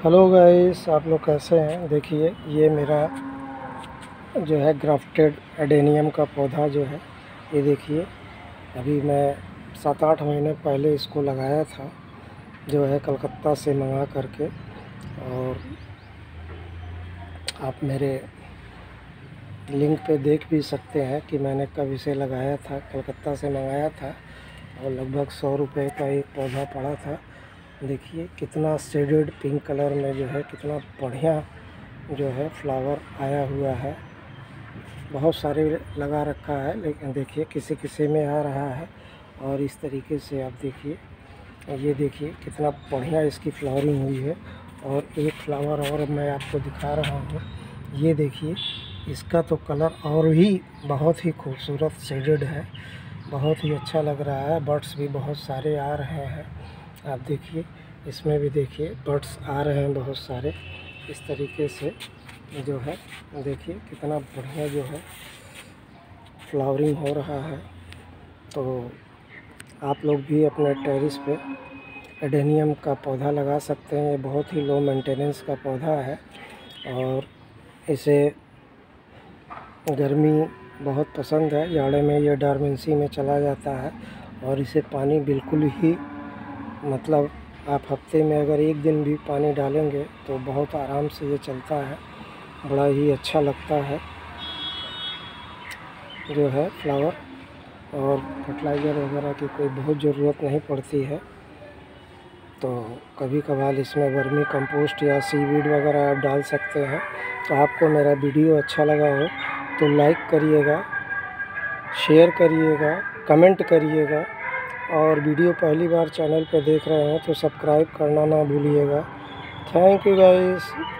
Hello guys, आप लोग कैसे हैं। देखिए ये मेरा जो है ग्राफ्टेड एडेनियम का पौधा जो है, ये देखिए अभी मैं 7-8 महीने पहले इसको लगाया था, जो है कलकत्ता से मंगा करके। और आप मेरे लिंक पे देख भी सकते हैं कि मैंने कब इसे लगाया था। कलकत्ता से मंगाया था और लगभग 100 रुपये का एक पौधा पड़ा था। देखिए कितना शेडेड पिंक कलर में जो है, कितना बढ़िया जो है फ्लावर आया हुआ है। बहुत सारे लगा रखा है, लेकिन देखिए किसी किसी में आ रहा है। और इस तरीके से आप देखिए, ये देखिए कितना बढ़िया इसकी फ्लावरिंग हुई है। और एक फ्लावर और मैं आपको दिखा रहा हूँ। ये देखिए इसका तो कलर और भी बहुत ही खूबसूरत शेडेड है, बहुत ही अच्छा लग रहा है। बर्ड्स भी बहुत सारे आ रहे हैं। आप देखिए इसमें भी देखिए बर्ड्स आ रहे हैं बहुत सारे। इस तरीके से जो है देखिए कितना बढ़िया जो है फ्लावरिंग हो रहा है। तो आप लोग भी अपने टेरेस पे एडेनियम का पौधा लगा सकते हैं। ये बहुत ही लो मेंटेनेंस का पौधा है और इसे गर्मी बहुत पसंद है। जाड़े में ये डॉर्मेंसी में चला जाता है और इसे पानी बिल्कुल ही मतलब आप हफ्ते में अगर एक दिन भी पानी डालेंगे तो बहुत आराम से ये चलता है। बड़ा ही अच्छा लगता है जो है फ्लावर। और फर्टिलाइज़र वगैरह की कोई बहुत ज़रूरत नहीं पड़ती है। तो कभी कभार इसमें वर्मी कंपोस्ट या सीवीड वगैरह आप डाल सकते हैं। तो आपको मेरा वीडियो अच्छा लगा हो तो लाइक करिएगा, शेयर करिएगा, कमेंट करिएगा। और वीडियो पहली बार चैनल पर देख रहे हैं तो सब्सक्राइब करना ना भूलिएगा। Thank you guys.